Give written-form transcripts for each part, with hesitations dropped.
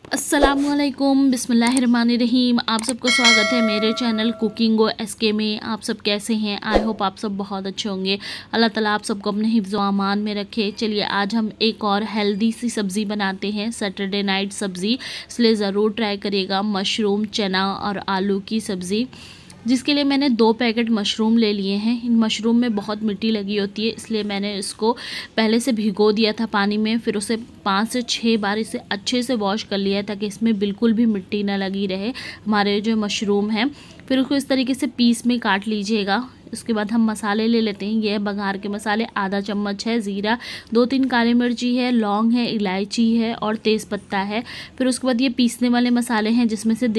अस्सलामुअलैकुम बिस्मिल्लाहिर्रहमानिर्रहीम। आप सबको स्वागत है मेरे चैनल कुकिंग गो एसके में। आप सब कैसे हैं? आई होप आप सब बहुत अच्छे होंगे। अल्लाह ताला आप सबको अपने हिफ्ज़ व अमान में रखे। चलिए आज हम एक और हेल्दी सी सब्ज़ी बनाते हैं, सैटरडे नाइट सब्ज़ी, इसलिए ज़रूर ट्राई करिएगा। मशरूम, चना और आलू की सब्ज़ी, जिसके लिए मैंने 2 पैकेट मशरूम ले लिए हैं। इन मशरूम में बहुत मिट्टी लगी होती है, इसलिए मैंने इसको पहले से भिगो दिया था पानी में, फिर उसे 5 से 6 बार इसे अच्छे से वॉश कर लिया है ताकि इसमें बिल्कुल भी मिट्टी ना लगी रहे हमारे जो मशरूम हैं। फिर उसको इस तरीके से पीस में काट लीजिएगा। उसके बाद हम मसाले ले लेते हैं। ये है बघार के मसाले, आधा चम्मच है ज़ीरा, 2-3 काली मिर्ची है, लौंग है, इलायची है और तेज़पत्ता है। फिर उसके बाद ये पीसने वाले मसाले हैं, जिसमें से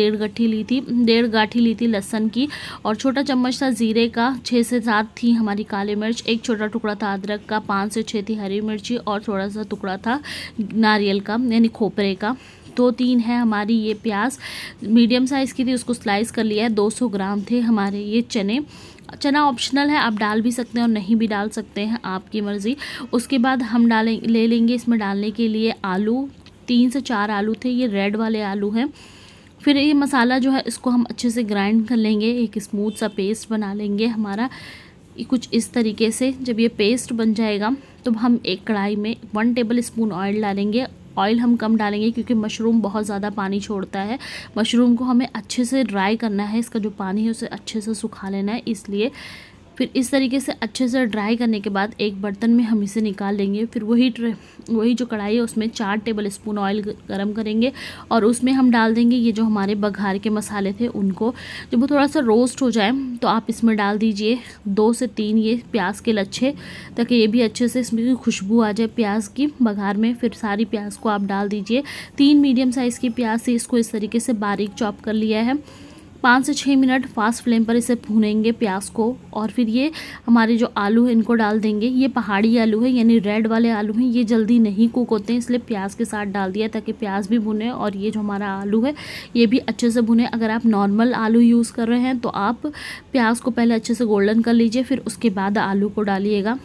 1.5 गाठी ली थी लहसुन की, और छोटा चम्मच था ज़ीरे का, 6 से 7 थी हमारी काली मिर्च, एक छोटा टुकड़ा था अदरक का, 5 से 6 थी हरी मिर्ची और थोड़ा सा टुकड़ा था नारियल का यानी खोपरे का। 2-3 है हमारी ये प्याज, मीडियम साइज़ की थी, उसको स्लाइस कर लिया है। 200 ग्राम थे हमारे ये चना ऑप्शनल है, आप डाल भी सकते हैं और नहीं भी डाल सकते हैं, आपकी मर्ज़ी। उसके बाद हम ले लेंगे इसमें डालने के लिए आलू, 3 से 4 आलू थे, ये रेड वाले आलू हैं। फिर ये मसाला जो है इसको हम अच्छे से ग्राइंड कर लेंगे, एक स्मूथ सा पेस्ट बना लेंगे हमारा कुछ इस तरीके से। जब ये पेस्ट बन जाएगा तो हम एक कढ़ाई में 1 टेबल स्पून ऑयल डालेंगे। ऑयल हम कम डालेंगे क्योंकि मशरूम बहुत ज़्यादा पानी छोड़ता है। मशरूम को हमें अच्छे से ड्राई करना है, इसका जो पानी है उसे अच्छे से सुखा लेना है, इसलिए फिर इस तरीके से अच्छे से ड्राई करने के बाद एक बर्तन में हम इसे निकाल लेंगे। फिर वही जो कढ़ाई है उसमें 4 टेबल स्पून ऑयल गरम करेंगे और उसमें हम डाल देंगे ये जो हमारे बघार के मसाले थे उनको। जब वो थोड़ा सा रोस्ट हो जाए तो आप इसमें डाल दीजिए 2 से 3 ये प्याज के लच्छे, ताकि ये भी अच्छे से इसमें खुशबू आ जाए प्याज की बघार में। फिर सारी प्याज को आप डाल दीजिए। 3 मीडियम साइज़ की प्याज थी, इसको इस तरीके से बारीक चॉप कर लिया है। 5 से 6 मिनट फास्ट फ्लेम पर इसे भूनेंगे प्याज को। और फिर ये हमारे जो आलू हैं इनको डाल देंगे। ये पहाड़ी आलू है यानी रेड वाले आलू हैं, ये जल्दी नहीं कुक होते हैं, इसलिए प्याज के साथ डाल दिया ताकि प्याज भी भुने और ये जो हमारा आलू है ये भी अच्छे से भुने। अगर आप नॉर्मल आलू यूज़ कर रहे हैं तो आप प्याज को पहले अच्छे से गोल्डन कर लीजिए, फिर उसके बाद आलू को डालिएगा।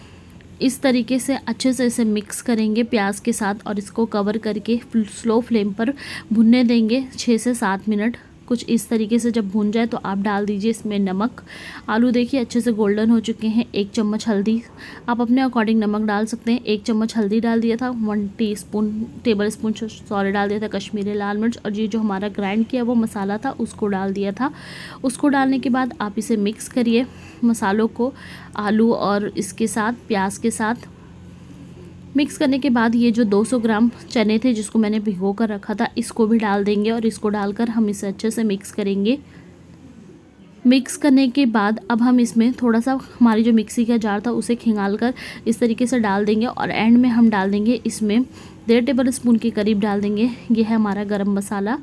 इस तरीके से अच्छे से इसे मिक्स करेंगे प्याज के साथ और इसको कवर करके स्लो फ्लेम पर भुनने देंगे 6 से 7 मिनट। कुछ इस तरीके से जब भून जाए तो आप डाल दीजिए इसमें नमक। आलू देखिए अच्छे से गोल्डन हो चुके हैं। 1 चम्मच हल्दी, आप अपने अकॉर्डिंग नमक डाल सकते हैं। 1 चम्मच हल्दी डाल दिया था। 1 टेबल स्पून सॉरी डाल दिया था कश्मीरी लाल मिर्च, और ये जो हमारा ग्राइंड किया वो मसाला था उसको डाल दिया था। उसको डालने के बाद आप इसे मिक्स करिए मसालों को, आलू और इसके साथ प्याज के साथ। मिक्स करने के बाद ये जो 200 ग्राम चने थे जिसको मैंने भिगो कर रखा था इसको भी डाल देंगे और इसको डालकर हम इसे अच्छे से मिक्स करेंगे। मिक्स करने के बाद अब हम इसमें थोड़ा सा हमारी जो मिक्सी का जार था उसे खंगाल कर इस तरीके से डाल देंगे और एंड में हम डाल देंगे इसमें 1.5 टेबल स्पून के करीब डाल देंगे। ये है हमारा गरम मसाला।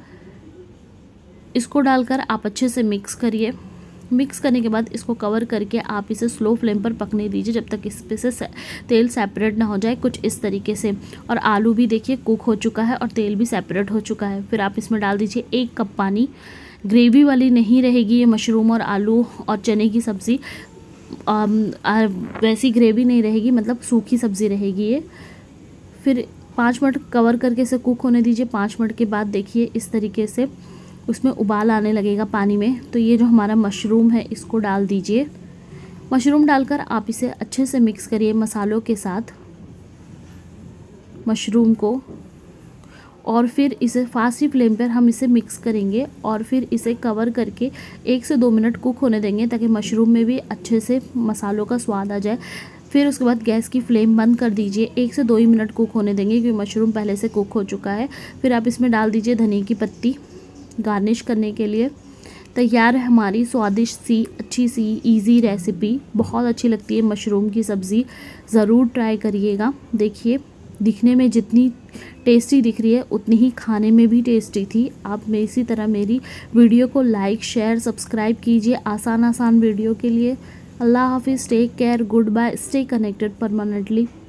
इसको डालकर आप अच्छे से मिक्स करिए। मिक्स करने के बाद इसको कवर करके आप इसे स्लो फ्लेम पर पकने दीजिए जब तक इस पे से तेल सेपरेट ना हो जाए, कुछ इस तरीके से। और आलू भी देखिए कुक हो चुका है और तेल भी सेपरेट हो चुका है। फिर आप इसमें डाल दीजिए 1 कप पानी। ग्रेवी वाली नहीं रहेगी ये मशरूम और आलू और चने की सब्ज़ी, वैसी ग्रेवी नहीं रहेगी, मतलब सूखी सब्ज़ी रहेगी ये। फिर 5 मिनट कवर करके इसे कुक होने दीजिए। 5 मिनट के बाद देखिए इस तरीके से उसमें उबाल आने लगेगा पानी में, तो ये जो हमारा मशरूम है इसको डाल दीजिए। मशरूम डालकर आप इसे अच्छे से मिक्स करिए मसालों के साथ मशरूम को, और फिर इसे फास्ट फ्लेम पर हम इसे मिक्स करेंगे और फिर इसे कवर करके 1 से 2 मिनट कुक होने देंगे ताकि मशरूम में भी अच्छे से मसालों का स्वाद आ जाए। फिर उसके बाद गैस की फ्लेम बंद कर दीजिए। 1 से 2 ही मिनट कुक होने देंगे क्योंकि मशरूम पहले से कुक हो चुका है। फिर आप इसमें डाल दीजिए धनिया की पत्ती गार्निश करने के लिए। तैयार है हमारी स्वादिष्ट सी अच्छी सी इजी रेसिपी। बहुत अच्छी लगती है मशरूम की सब्ज़ी, ज़रूर ट्राई करिएगा। देखिए दिखने में जितनी टेस्टी दिख रही है उतनी ही खाने में भी टेस्टी थी। आप में इसी तरह मेरी वीडियो को लाइक शेयर सब्सक्राइब कीजिए आसान वीडियो के लिए। अल्लाह हाफिज़, take care, goodbye, stay connected permanently.